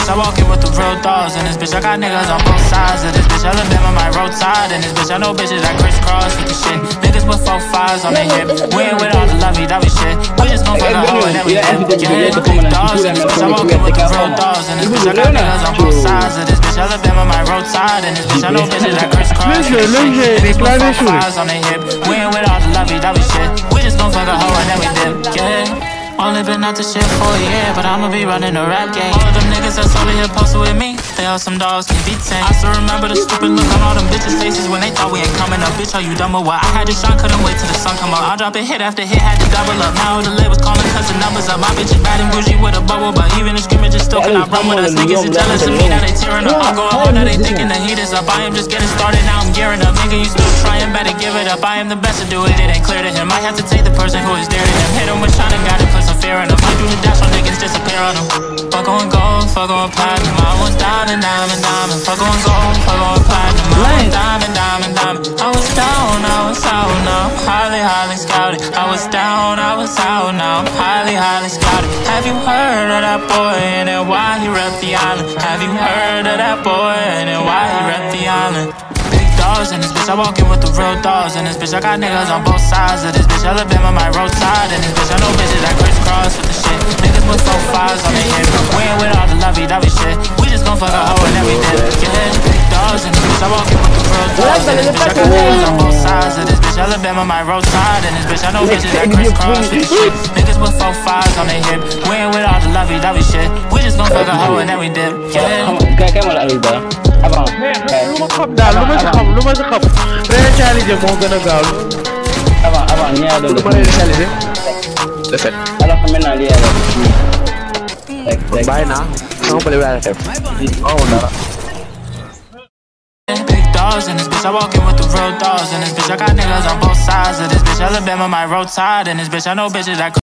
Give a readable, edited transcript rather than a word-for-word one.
bitch, I walk in with the real dogs. In this bitch, I got niggas on both sides of this bitch. Alabama, my roadside. In this bitch, I know bitches that crisscross with the shit. Niggas with 4-5s on their hip. We ain't with all the lovey-dovey shit. We just gon' fuck a hoe and then we dip. Yeah, big dogs in this bitch, I walk in with the real dogs. In this bitch, I got niggas on both sides of this bitch. Alabama, my roadside. In this bitch, I know bitches that crisscross with the shit. Niggas with 4-5s on their hip. We ain't with all the lovey-dovey shit. We just gon' fuck a hoe and then we dip. Yeah. Only been out this shit for a year, but I'ma be running a rap game. All of them niggas that's over here posted with me, they all some dogs, can be tamed. I still remember the stupid look on all them bitches' faces when they thought we ain't coming up. Bitch, are you dumb or what? I had to shine, couldn't wait till the sun come up. I'll drop it hit after hit, had to double up. Now the labels calling cause the numbers up. My bitch is bad and bougie with a bubble, but even the scrimmages still cannot run with us. Niggas are jealous of me, now they tearing up. I'm going home, now they thinking the heat is up. I am just getting started, now I'm gearing up. Nigga, you still trying, better give it up. I am the best to do it, it ain't clear to him. I have to take the person who is dear to him. Hit him with shine and got it, put some fear in him. I do the dash on niggas, disappear on them. Fuck on gold, fuck on platinum. I was diamond, diamond, diamond. Fuck on gold, fuck on platinum. I was diamond, diamond, diamond. I was down, I was out, now I'm highly, highly scouted. I was down, I was out, now I'm highly, highly scouted. Have you heard of that boy and then why he rep the island? Have you heard of that boy and then why he rep the island? Dogs in this bitch, I walk in with the real dogs. In this bitch, I got niggas on both sides of this bitch. Alabama, my roadside. In this bitch, I know bitches that crisscross with the shit. Niggas with 4-5s on their hip. We ain't with all the lovey-dovey shit. We just gon' fuck a hoe and then we dip. Yeah, big dogs in this bitch, I walk in with the real dogs. In this bitch, I got niggas on both sides of this bitch. Alabama, my roadside. In this bitch, I know bitches that crisscross with the shit. Niggas with 4-5s on their hip. We ain't with all the lovey-dovey shit. We just gon' fuck a hoe and then we dip. Yeah. Kayak mau lari dah. Abang. Lu mah khap dah, lu mah khap. Raya challenge mo gana gaaw. Abang ni ada. Lu mah challenge. Defet. Ala kami na liya. Bye na. Ako pala wala na. Oh, na. Big dogs in this bitch, I walk in with the real dogs. In this bitch, I got niggas on both sides of this bitch. Alabama, my roadside. In this bitch, I know bitches that